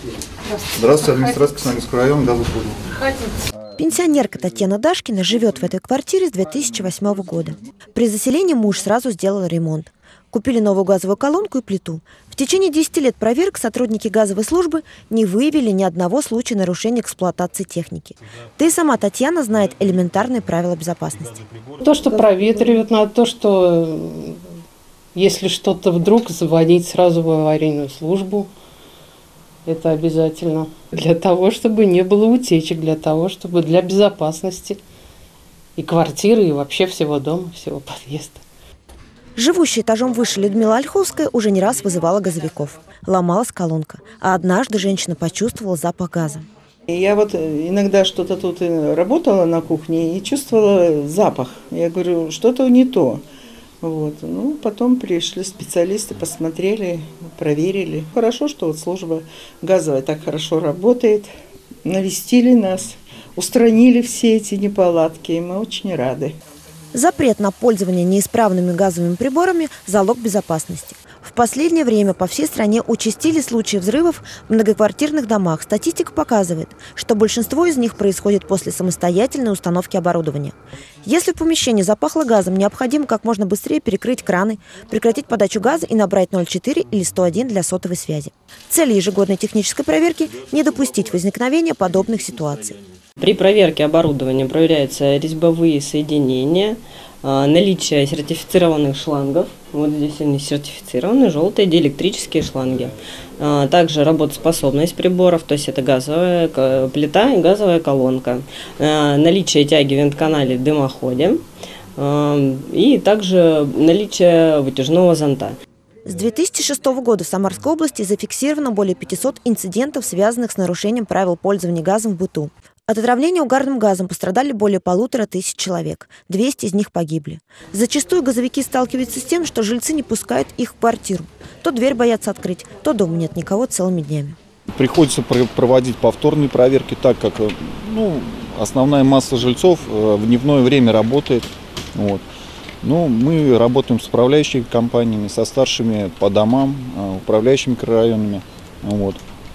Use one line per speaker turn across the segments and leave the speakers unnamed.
Здравствуйте, администрация Краснодарского района, газослужба.
Пенсионерка Татьяна Дашкина живет в этой квартире с 2008 года. При заселении муж сразу сделал ремонт. Купили новую газовую колонку и плиту. В течение 10 лет проверок сотрудники газовой службы не выявили ни одного случая нарушения эксплуатации техники. Да и сама Татьяна знает элементарные правила безопасности.
То, что проветривают, надо то, что если что-то вдруг, звонить сразу в аварийную службу. Это обязательно. Для того, чтобы не было утечек, для безопасности и квартиры, и вообще всего дома, всего подъезда.
Живущая этажом выше Людмила Ольховская уже не раз вызывала газовиков. Ломалась колонка, а однажды женщина почувствовала запах газа.
Я вот иногда что-то тут работала на кухне и чувствовала запах. Я говорю, что-то не то. Вот. Ну, потом пришли специалисты, посмотрели, проверили. Хорошо, что вот служба газовая так хорошо работает. Навестили нас, устранили все эти неполадки, и мы очень рады.
Запрет на пользование неисправными газовыми приборами – залог безопасности. В последнее время по всей стране участились случаи взрывов в многоквартирных домах. Статистика показывает, что большинство из них происходит после самостоятельной установки оборудования. Если в помещении запахло газом, необходимо как можно быстрее перекрыть краны, прекратить подачу газа и набрать 04 или 101 для сотовой связи. Цель ежегодной технической проверки – не допустить возникновения подобных ситуаций.
При проверке оборудования проверяются резьбовые соединения, наличие сертифицированных шлангов. Вот здесь они сертифицированы, желтые диэлектрические шланги. Также работоспособность приборов, то есть это газовая плита и газовая колонка. Наличие тяги в вентканале в дымоходе и также наличие вытяжного зонта.
С 2006 года в Самарской области зафиксировано более 500 инцидентов, связанных с нарушением правил пользования газом в быту. От отравления угарным газом пострадали более 1500 человек. 200 из них погибли. Зачастую газовики сталкиваются с тем, что жильцы не пускают их в квартиру. То дверь боятся открыть, то дома нет никого целыми днями.
Приходится проводить повторные проверки, так как основная масса жильцов в дневное время работает. Вот. Мы работаем с управляющими компаниями, со старшими по домам, управляющими микрорайонами. Вот.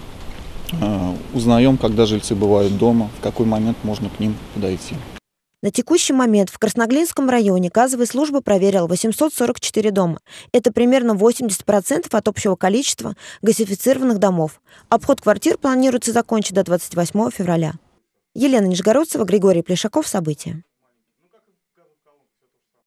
Узнаем, когда жильцы бывают дома, в какой момент можно к ним подойти.
На текущий момент в Красноглинском районе газовая служба проверила 844 дома. Это примерно 80% от общего количества газифицированных домов. Обход квартир планируется закончить до 28 февраля. Елена Нижегородцева, Григорий Плешаков. События.